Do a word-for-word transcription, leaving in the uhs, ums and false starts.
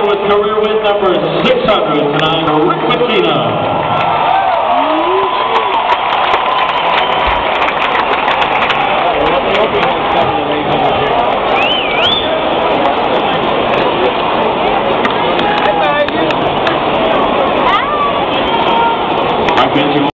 with career win number six hundred tonight, Rick Pitino.